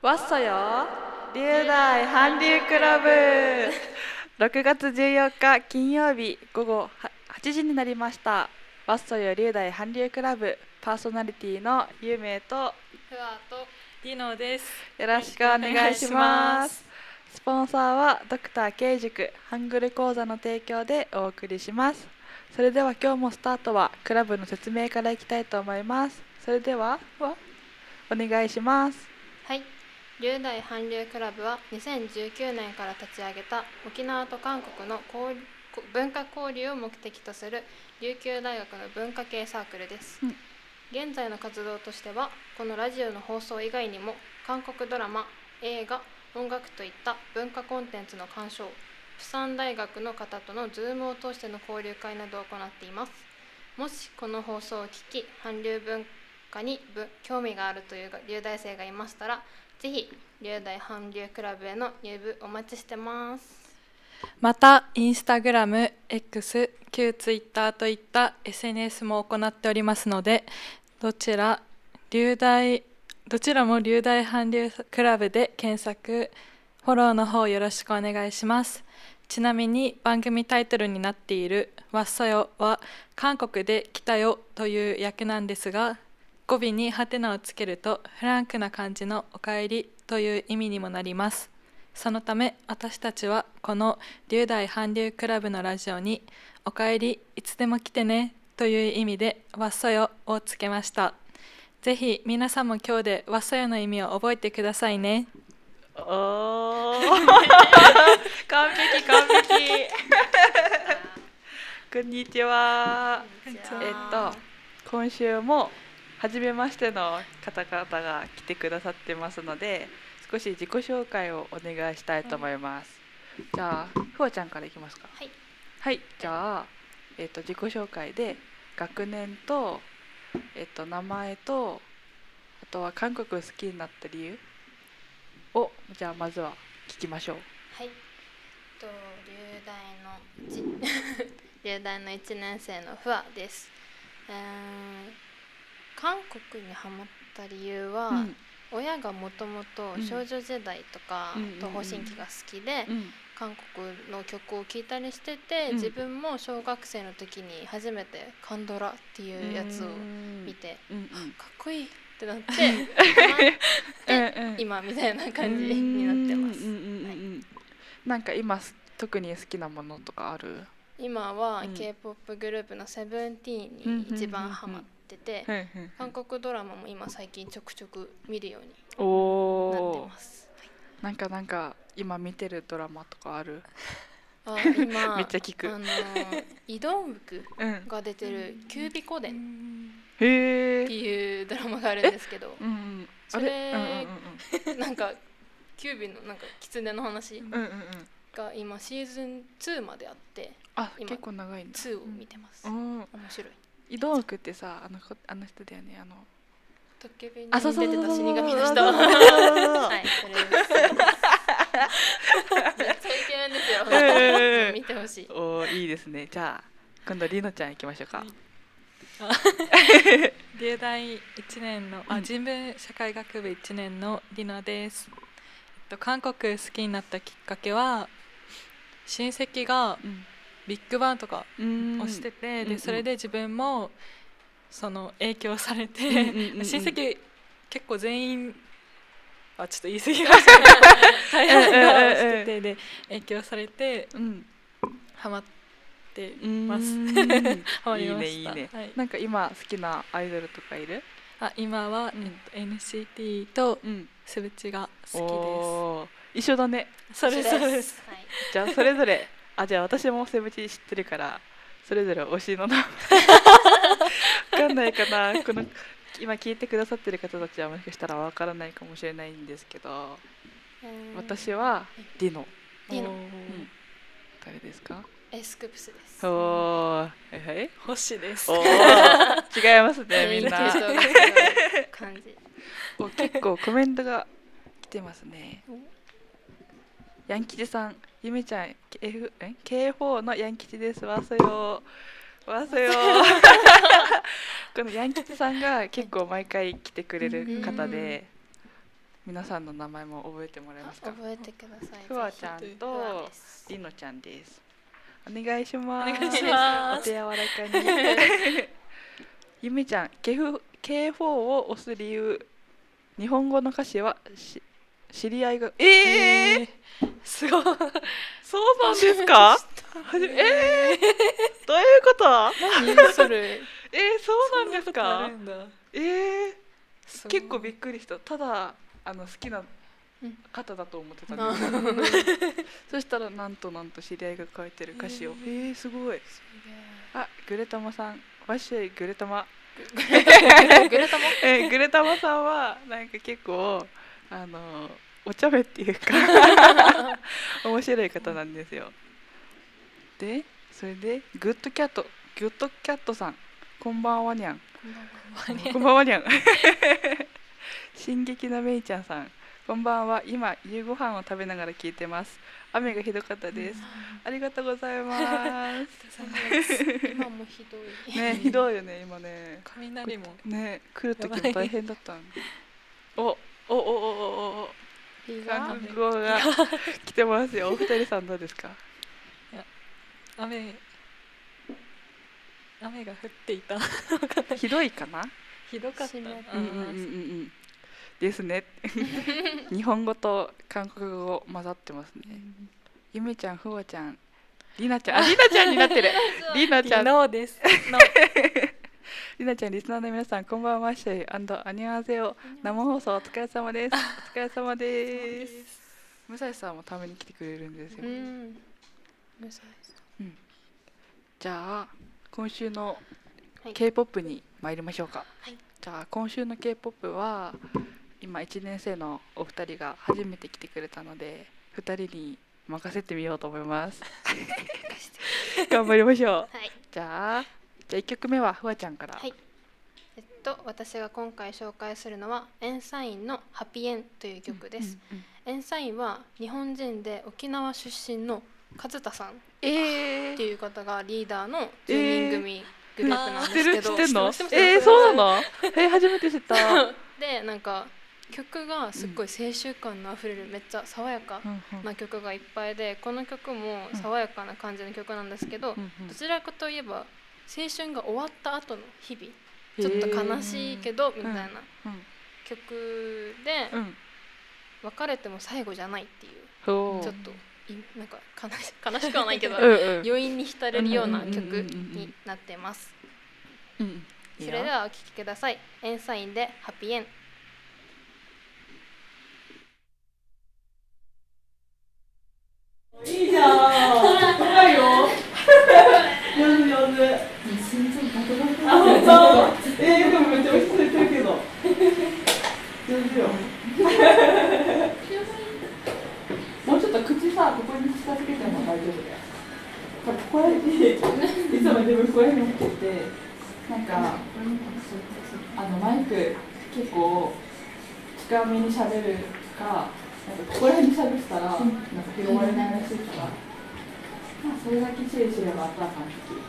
わっそよ龍大韓流クラブ6月14日金曜日午後8時になりました。わっそよ龍大韓流クラブパーソナリティのゆうめいとふわとディノです。 よろしくお願いします。スポンサーはドクター K 塾ハングル講座の提供でお送りします。それでは今日もスタートはクラブの説明からいきたいと思います。それではお願いします。 はい、龍大韓流クラブは2019年から立ち上げた沖縄と韓国の文化交流を目的とする琉球大学の文化系サークルです。現在の活動としてはこのラジオの放送以外にも韓国ドラマ、映画、音楽といった文化コンテンツの鑑賞、釜山大学の方とのズームを通しての交流会などを行っています。もしこの放送を聞き韓流文化に興味があるという龍大生がいましたら、ぜひ龍大韓流クラブへの入部お待ちしてます。 またインスタグラム、X、旧ツイッターといった SNS も行っておりますので、どちらも龍大韓流クラブで検索、フォローの方よろしくお願いします。ちなみに番組タイトルになっているわっそよは韓国で来たよという訳なんですが、語尾にハテナをつけるとフランクな感じのおかえりという意味にもなります。そのため私たちはこの龍大韓流クラブのラジオにおかえりいつでも来てねという意味でわっそよをつけました。ぜひ皆さんも今日でわっそよの意味を覚えてくださいね。 完璧完璧こんにちは。今週も初めましての方々が来てくださってますので、少し自己紹介をお願いしたいと思います。じゃあふわちゃんからいきますか。はい、じゃあ、自己紹介で学年と、名前と、あとは韓国好きになった理由をじゃあまずは聞きましょう。 はい、龍大の1年生のふわです。韓国にハマった理由は、親がもともと少女時代とか東方神起が好きで、韓国の曲を聴いたりしてて、自分も小学生の時に初めてカンドラっていうやつを見て、かっこいいってなって今みたいな感じになってます。 なんか今特に好きなものとかある？ 今は K-POP グループのセブンティーンに一番ハマってて、韓国ドラマも今最近ちょくちょく見るようになってます。 なんか今見てるドラマとかある？ 今めっちゃ聞く。 イ・ドンウクが出てるキュービコデンっていうドラマがあるんですけど、それなんかキュービのなんか狐の話が今シーズン2まであって、 結構長いんだ。 2を見てます。面白い。 イ・ドンウクってさ、あの人だよね。 トッケビに出てた死神の人。はい、それです。めっちゃイケメンですよ。見てほしい。 いいですね。じゃあ今度りのちゃん行きましょうか。 龍大1年の人文社会学部1年のりのです。韓国好きになったきっかけは親戚がビッグバンとかをしてて、でそれで自分もその影響されて、親戚結構全員ちょっと言い過ぎましたね。大半がしててで影響されてハマってます。ハマりました。 いいね。なんか今好きなアイドルとかいる？ 今はNCT とスブチが好きです。一緒だね。 そうです。 じゃあそれぞれじゃあ私もセブチ知ってるからそれぞれ推しの名前分かんないかな。この今聞いてくださってる方たちはもしかしたら分からないかもしれないんですけど、私はディノ。誰ですか？ エスクプスです。 星です。 違いますね、みんな。結構コメントが来てますね。ヤン吉さん、ゆめちゃん、K4 のヤン吉です。わそよ。このヤン吉さんが結構毎回来てくれる方で、 皆さんの名前も覚えてもらえますか？ 覚えてください。 ふわちゃんふわとですりのちゃんです。お願いします。 お願いしますお手柔らかに。ゆめちゃん、K4 を押す理由。日本語の歌詞は知り合いがすごい。 そうなんですか？どういうこと？ 何それ。 そうなんですか？ そんなことあるんだ。 結構びっくりした。ただ好きな方だと思ってたんですよ。そしたらなんと知り合いが書いてる歌詞を。すごい。グレタマさん、わっしょいグレタマ。グレタマさんはなんか結構お茶目っていうか面白い方なんですよ。でそれでグッドキャットさん、こんばんはにゃん。こんばんはにゃん。進撃のめいちゃんさん、こんばんは。今夕ご飯を食べながら聞いてます。雨がひどかったです。ありがとうございます。 今もひどい。 ね、ひどいよね今ね。 雷もね、来る時も大変だったんで。韓国語が来てますよ。お二人さんどうですか？ 雨が降っていた。 ひどいかな？ ひどかった。 ですね。日本語と韓国語混ざってますね。ゆめちゃん、ふわちゃん、りなちゃん、りなちゃんになってる。りなちゃん。 のです。 りなちゃん、リスナーの皆さん、こんばんは。しゅい、アンニョンハセヨ。生放送お疲れ様です。お疲れ様です。むさしさんもために来てくれるんですよ。じゃあ今週の K-POP に参りましょうか。じゃあ今週の K-POP は今1年生のお二人が初めて来てくれたので2人に任せてみようと思います。頑張りましょう。じゃあ1曲目はふわちゃんから。 私が今回紹介するのはエンサインのハピエンという曲です。エンサインは日本人で沖縄出身の和田さんっていう方がリーダーの10人組グループなんですけど、 知ってんの？そうなの？初めて知った。 でなんか曲がすっごい青春感のあふれるめっちゃ爽やかな曲がいっぱいで、この曲も爽やかな感じの曲なんですけど、どちらかといえば青春が終わった後の日々、ちょっと悲しいけどみたいな曲で、別れても最後じゃないっていうちょっとなんか悲しくはないけど余韻に浸れるような曲になってます。それではお聴きください。エンサインでハピエン。 いいじゃん。うまいよ。上手。あ、本当。でもめっちゃ落ち着いてるけど。上手よ。もうちょっと口さ、ここに近づけても大丈夫だよ。ここら辺に、いつも自分これ持ってて、なんかマイク結構近めに喋るか、なんかここら辺に喋ったらなんか広がれないらしいから、それだけ注意すればあとは完璧。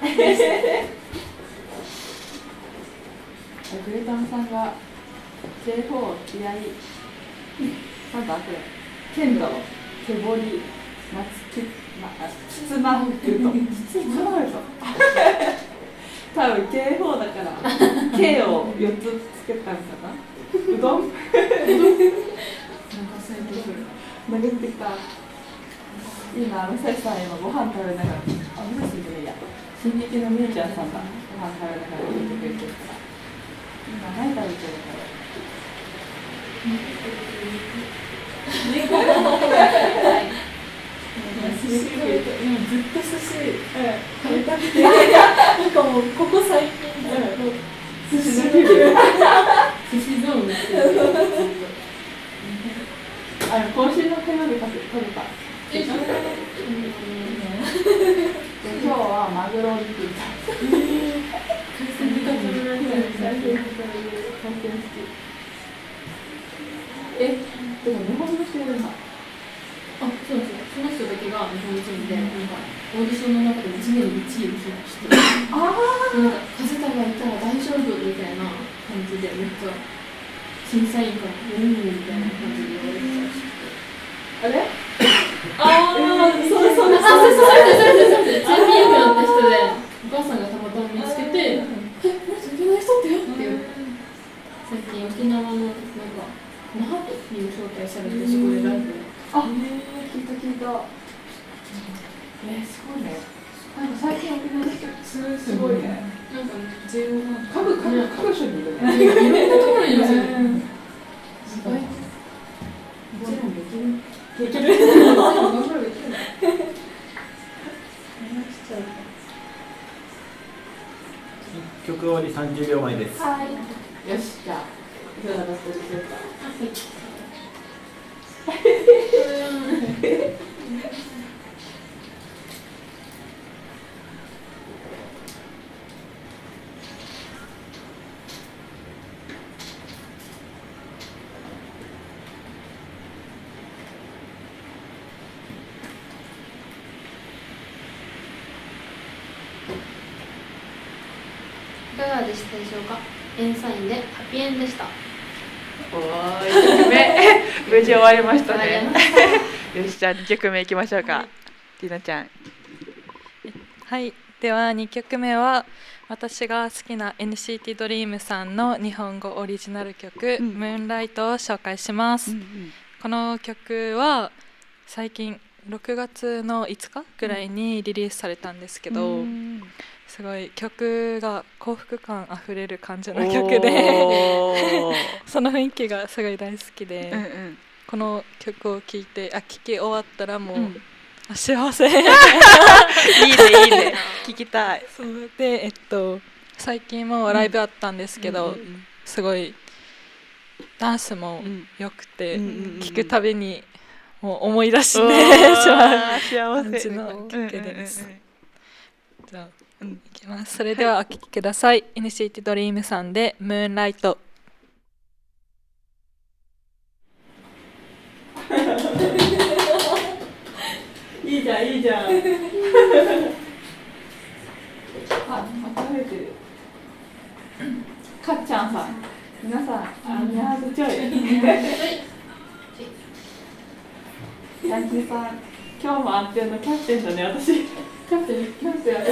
グレタムさんが J4 嫌い、なんだこれ、剣道、手彫り、つつまふくと、多分 K4 だから K を4つつけたんかな。うどん投げてきた。いいな、武蔵さん今ご飯食べながら、武蔵じゃないや、進撃のみーちゃんさんがご飯食べながら入れてくれてるから、今何食べてるからずっと寿司食べたくて、なんかもうここ最近寿司の気分、寿司ゾーンですよ。今週の火曜日食べた。今日はマグロ肉炒め。でも日本の人いるんだ。 あ、そうですね。その人だけが日本人で、なんかオーディションの中で1年に1位をする人。なんか風田がいたら大丈夫みたいな感じでめっちゃ審査員から「おお」みたいな感じで言われてたらしくて。 あれ？ そうですそうですそうですそうです。JPM やった人でお母さんがたまたま見つけて「え、この人沖縄人ってよ」って言って。最近沖縄のなんか那覇にも招待されてそこでライブ。 聞いた聞いた。すごいね。なんか最近沖縄の人すごいね。 なんか各所にいるね。 いろんなところにいますよね。すごい。もちろんできる。できる。頑張るできる。 曲終わり30秒前です。 はい。よし、じゃあ、いかがだったでしょうか。 いかがでしたでしょうか。エンサインでハッピーエンでした。 おー、1曲目無事終わりましたね。よし、じゃあ2曲目いきましょうか。ティーナちゃん。 はい、では2曲目は私が好きな NCT ドリームさんの日本語オリジナル曲「ムーンライト」を紹介します。この曲は最近6月の5日ぐらいにリリースされたんですけど、すごい曲が幸福感あふれる感じの曲でその雰囲気がすごい大好きで、この曲を聴き終わったらもう、幸せいいねいいね聞きたい。 そうで、最近もライブあったんですけど、すごいダンスも良くて、聴くたびにもう思い出してしまう感じの曲です。じゃあいきます。それではお聴きください。NCT ドリームさんでムーンライト。 いいじゃんいいじゃん。あ、食べてる。かっちゃんさん、皆さん、ニャーズちょい。ヤンキーさん、今日も安定のキャプテンだね、私。キャプテン。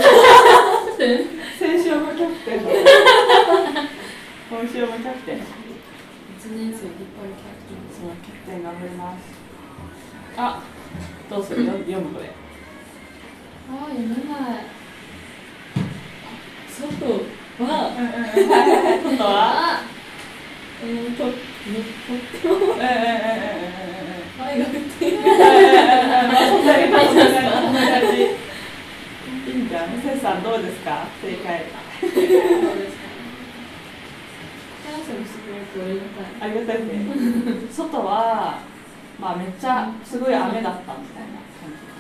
先週もキャプテン。今週もキャプテン。1年生引っ張るキャプテン。そう、キャプテン頑張ります。あ、どうする？読むこれ。 読めない。外は、 外は、 愛が降っている。 いいんじゃん。セスさんどうですか？正解。ありがたいね。外はまあめっちゃすごい雨だったみたいな感じ。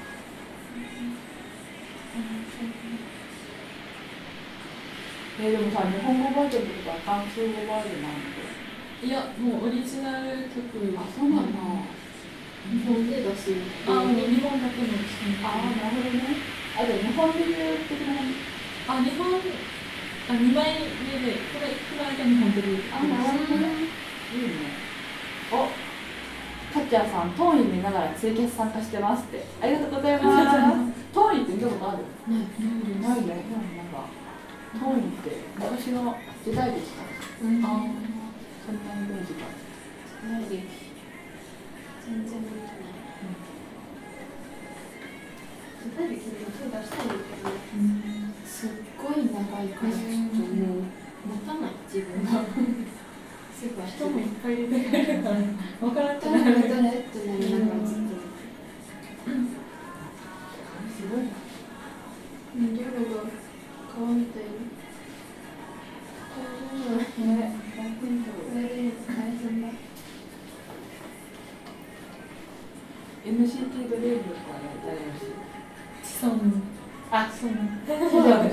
でもさ、日本語バージョンとか韓国語バージョンなんで。 いや、もうオリジナル曲。 あ、そうなんだ。 日本で出す。日本だけの。 なるほどね。じゃあ日本で言う的な。 日本。2枚目で、これが日本で言う。 なるほどね。いいね。お、かっちゃんさん、トーイン見ながらツイキャス参加してますって。ありがとうございます。トーインって見たことある？ないね。なんかトーインって昔の時代劇か。そんなイメージが。 ないです。全然見てない。時代劇で手出したいんだけど、すっごい長いからちょっともう持たない自分が。人もいっぱいいるから分からんくなる。誰ってなりながらずっと。すごいな。 夜が川みたいに。 NCT ドリームとか誰だし。 そう。 あ、そうだった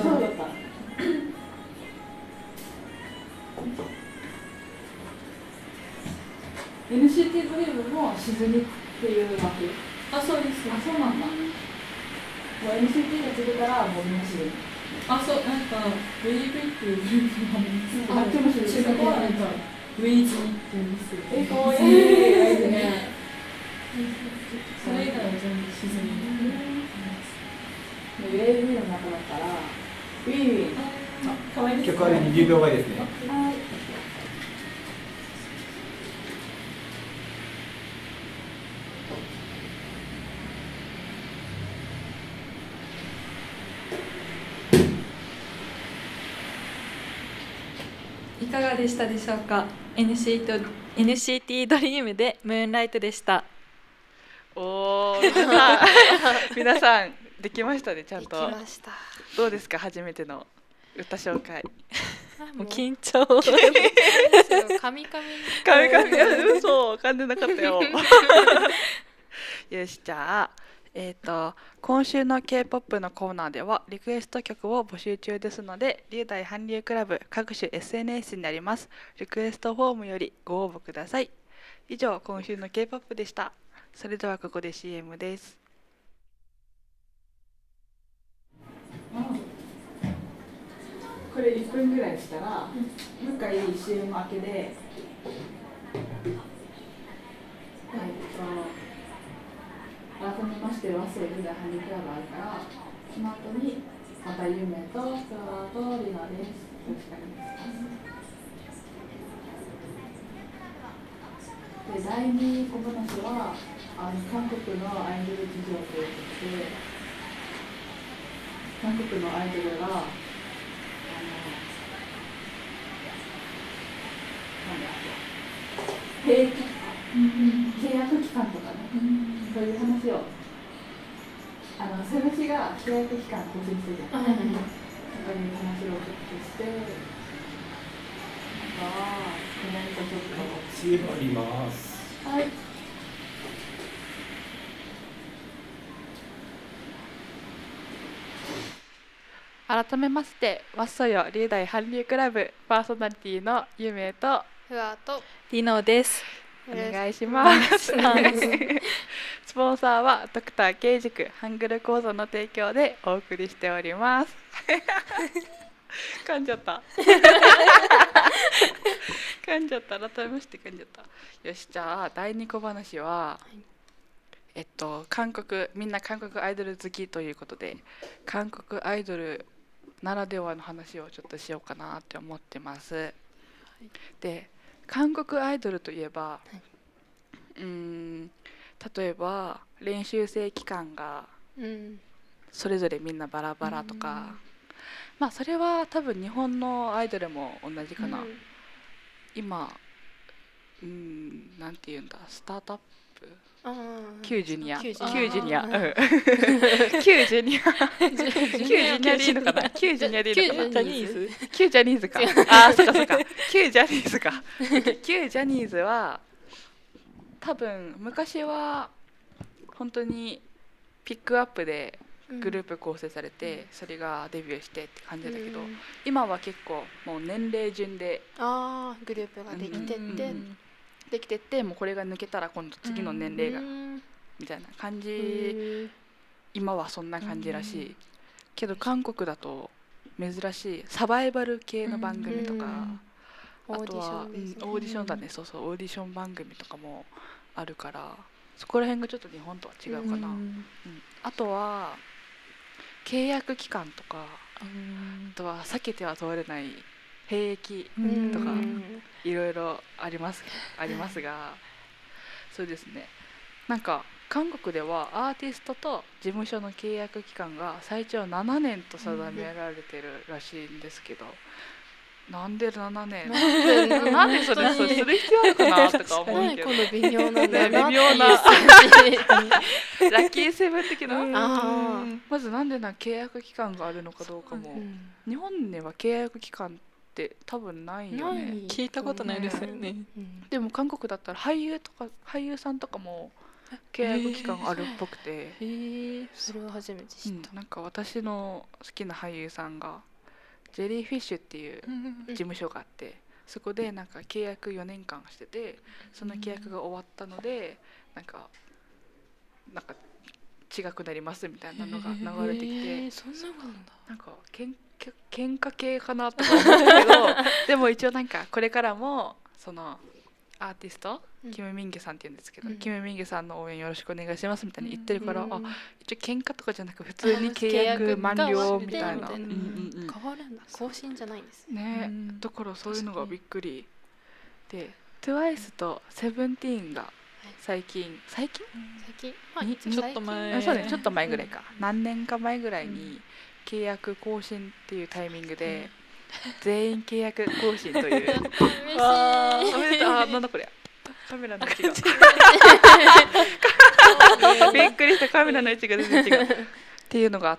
。NCT ドリームもしずにっていうわけ。 そうです。 そうなんだ。もう NCT がつけたらもうみんなしずに。 そう、なんかベイビーっていうグループがあるんですけど、 でもしずに。 中学校なんかウェイズミって言うんですよ。 かわいい。 それ以外は全部沈み。 ウェイビーの中だったらウィーウィー。 可愛いですね。 曲割り20秒前ですね。 いかがでしたでしょうか。 NCT ドリームでムーンライトでした。 おー、皆さんできましたね、ちゃんできと。 ました。 どうですか、初めての歌紹介。 もう緊張カミカミ。 カミカミ、嘘、噛んでなかったよ。よし、じゃあ、今週の K-POP のコーナーではリクエスト曲を募集中ですので、龍大韓流クラブ各種 SNS にありますリクエストフォームよりご応募ください。以上、今週の K-POP でした。それではここで CM です。これ1分ぐらいしたら、もう一回 CM 明けで、改めまして和製龍大韓流クラブあるから、その後にまたゆめとフラワーとリナです。よろしくお願いします。で、第2小話は韓国のアイドル事情ということで、韓国のアイドルが契約期間とかね、そういう話をセブチが契約期間更新してるじゃん。そういう話をちょっとして、何かちょっと CM あります。 はい。改めまして、わっそよ龍大韓流クラブパーソナリティのゆめとふわとリノです。 お願いします。スポンサーはドクター K 塾ハングル講座の提供でお送りしております。噛んじゃった。噛んじゃった。改めまして噛んじゃった。よし、じゃあ第2小話は、みんな韓国アイドル好きということで、韓国アイドルならではの話をちょっとしようかなって思ってます。で、韓国アイドルといえば、例えば練習生期間がそれぞれみんなバラバラとか、まあそれは多分日本のアイドルも同じかな。今なんていうんだ、スタートアップ旧ジュニア、旧ジュニア、旧ジュニア、旧ジュニアでいいのかな、旧ジュニアでいいのかな、旧ジャニーズか、あ、そっかそっか、旧ジャニーズか、旧ジャニーズは多分昔は本当にピックアップでグループ構成されて、それがデビューしてって感じだけど、今は結構もう年齢順でグループができてって、 できてって、もうこれが抜けたら今度次の年齢がみたいな感じ、今はそんな感じらしいけど、韓国だと珍しいサバイバル系の番組とか、あとはオーディションだね、そうそう、オーディション番組とかもあるから、そこら辺がちょっと日本とは違うかな。あとは契約期間とか、あとは避けては通れない兵役とかいろいろありますが、そうですね、なんか韓国ではアーティストと事務所の契約期間が最長7年と定められてるらしいんですけど、なんで7年なんでそれする必要あるかなとか思うけど、 この微妙な微妙なラッキーセブン的な、まずなんで契約期間があるのかどうかも、日本では契約期間って多分ないよね。 聞いたことないですよね。 でも韓国だったら俳優さんとかも契約期間あるっぽくて、 それは初めて知った。 なんか私の好きな俳優さんがジェリーフィッシュっていう事務所があって、そこでなんか契約4年間してて、その契約が終わったのでなんか違くなりますみたいなのが流れてきて、 そんなことなんだ。 なんか喧嘩系かなとか思ったけどでも一応なんかこれからもそのアーティスト、キム・ミンギュさんって言うんですけど、 うんキム・ミンギュさんの応援よろしくお願いしますみたいに言ってるから、 うんあ一応喧嘩とかじゃなく普通に契約満了みたいな、 契約が終わってみたいなうん変わるんだ、更新じゃないんですね。 ね、だからそういうのがびっくりで、TWICE とSEVENTEEN が最近最近、まあに一応ちょっと前そうね、ちょっと前ぐらいか、何年か前ぐらいに契約更新っていうタイミングで、全員契約更新という嬉しい。 おめでとう。あ、なんだこれ、カメラの位置がびっくりした、カメラの位置が全然違うっていうのがあって、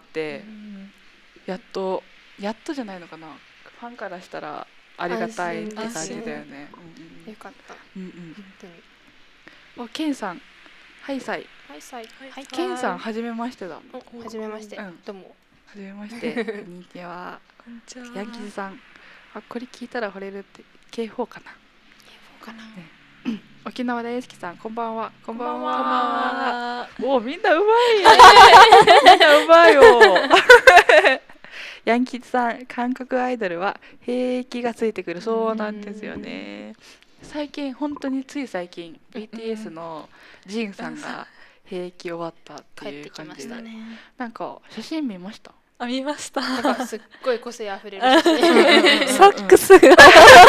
やっとじゃないのかな、ファンからしたらありがたいって感じだよね。 よかった。 うんうん本当に。 うん。ケンさん、ハイサイ。 はい。 ケンさん、はじめましてだ。 お、はじめまして。 うんどうも。 はじめまして。こんにちは。 こんにちは。 ヤンキーさん。あ、これ聞いたら惚れるって K4 かな。 かな。 沖縄大好きさん、こんばんは。こんばんこんばんは。 あお、みんなうまいよ。みんなうまいよ。ヤンキーさん、韓国アイドルは兵役がついてくるそうなんですよね。最近、本当につい最近、BTS のジンさんが兵役終わったって帰っいうてきまし感じで、 たね。 なんか写真見ました。 あ、見ました。 なんかすっごい個性あふれる写真。 サックスが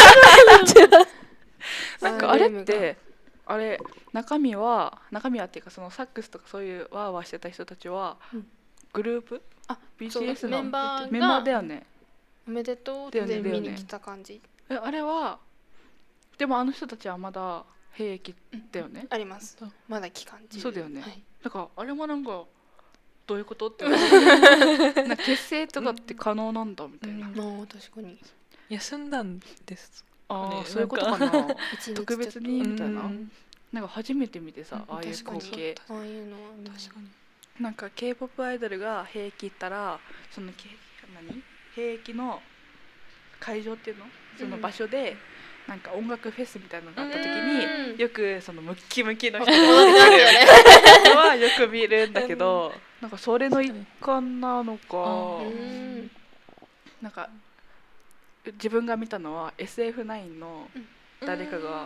なんかあれってあれ中身はっていうか、そのサックスとかそういうワーワーしてた人たちはうんグループ、 あ、 BTS のメンバメンバーだーがよね。 おめでとうってだよね見に来た感じ。 あれはでもあの人たちはまだ兵役だよね。 あります。まだ期間中。 そうだよねはい。 だからあれもなんかどういうことって思ってなんか結成とかって可能なんだみたいな、 まあ確かに。 休んだんですねああそういうことかな一日特別にちょっみたいな、 うんなんか初めて見てさ、 うんああいう光景とああいうのは確かになんか K-POP アイドルが兵役行ったらその兵役の会場っていうのその場所でなんか音楽フェスみたいなのがあった時によくそのムッキムキの人が戻ってきますよね。 のはよく見るんだけどなんかそれの一環なのかうんなんか自分が見たのは SF9 の誰かが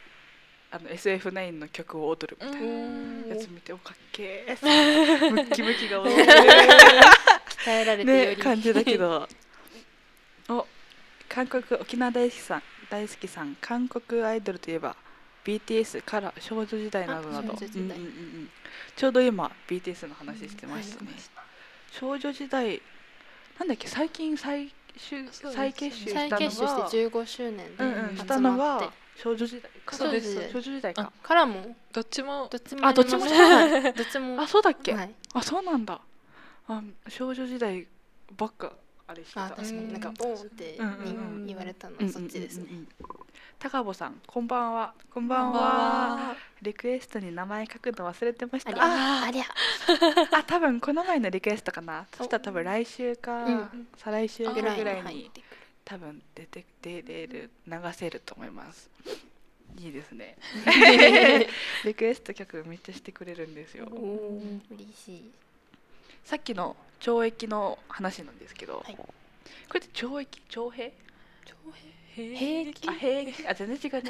SF9 の曲を踊るみたいなやつ見ておかっけームッキムキが踊る鍛えられてよりね感じだけどお沖縄大好きさん韓国アイドルといえば BTS から少女時代などなど少女時代ちょうど今 BTS の話してましたね、少女時代なんだっけ最近再結集したのが再結集して15周年でしたのが少女時代かそうです少女時代かからもどっちもどっちあどっちもはいどっちもあそうだっけ、 はいあそうなんだ少女時代ばっかあれしてたあ確かになんかボーンって言われたのはそっちですね。 高坊さんこんばんはこんばんこんばんははリクエストに名前書くの忘れてましたありゃ多分この前のリクエストかなそしたら多分来週か再来週ぐらいに多分出る流せると思いますいいですねリクエスト曲めっちゃしてくれるんですよ嬉しい。 さっきの懲役の話なんですけど、 はいこれって懲兵兵役兵役全然違うね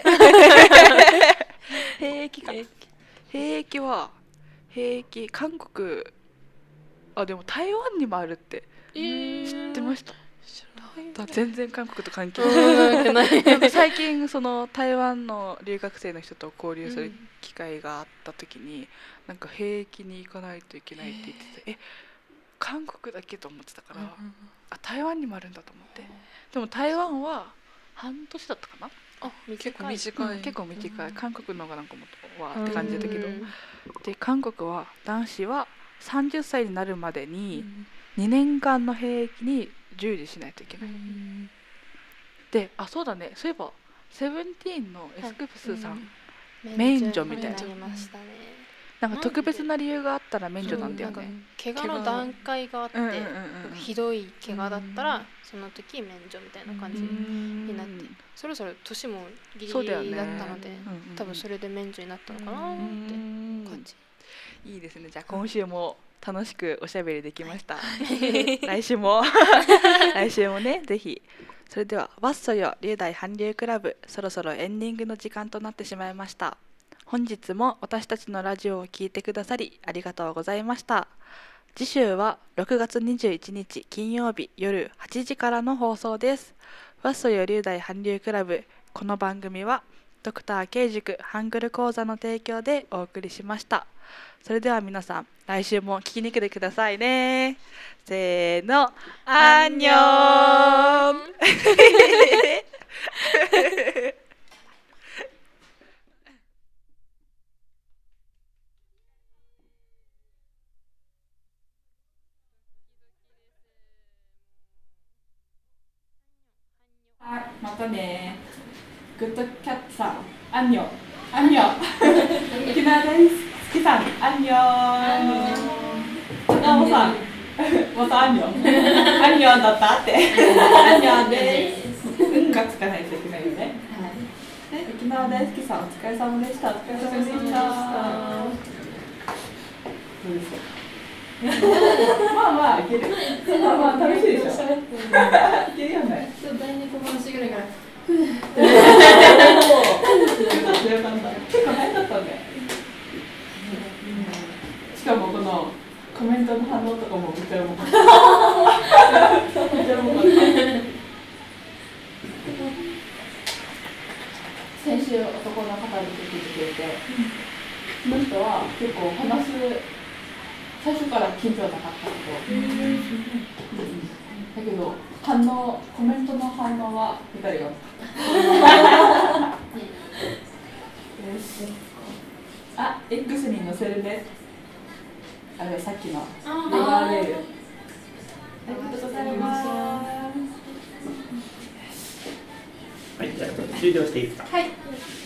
兵役か兵役は韓国でも台湾にもあるって知ってました全然韓国と関係ないなんか最近その台湾の留学生の人と交流する機会があった時になんか兵役に行かないといけないって言ってて韓国だけと思ってたから台湾にもあるんだと思ってでも台湾は半年だったかな結構短い結構短い韓国の方がなんかもっとわーって感じだけどで韓国は男子は30歳になるまでに2年間の兵役に従事しないといけないでそうだねそういえばセブンティーンのエスクプスさん免除みたいななんか特別な理由があったら免除なんだよね怪我の段階があってひどい怪我だったらその時免除みたいな感じになってそろそろ年もギリギリだったので多分それで免除になったのかなって感じいいですねじゃあ今週も楽しくおしゃべりできました来週もねぜひそれではワッソよ龍大韓流クラブ、そろそろエンディングの時間となってしまいました。本日も私たちのラジオを聞いてくださりありがとうございました。次週は6月21日金曜日夜8時からの放送です。ワッソよ龍大韓流クラブ、この番組はドクター K 塾ハングル講座の提供でお送りしました。それでは皆さん、来週も聞きに来てくださいね。せーの、アンニョーンまたね。グッドキャッツさん、アンニョン。アンニョン。沖縄大好きさん、アンニョン。高尾さん、またアンニョン。アンニョンだったって。アンニョンです。運がつかないといけないよね。沖縄大好きさん、お疲れ様でした。お疲れ様でした。どうですか。まあまあいける。まあまあ楽しいでしょ。いけるよね。 ちょっと第二小話ぐらいから。 結構早かったね。しかもこのコメントの反応とかもめっちゃうまかった。めっちゃうまかった。先週男の方に来てくれて、その人は結構話す。最初から緊張なかったけど、だけどコメントの反応は2人があ、X に載せるね。あれさっきの URL。ありがとうございます。 はい、じゃあ終了していいですか。 はい。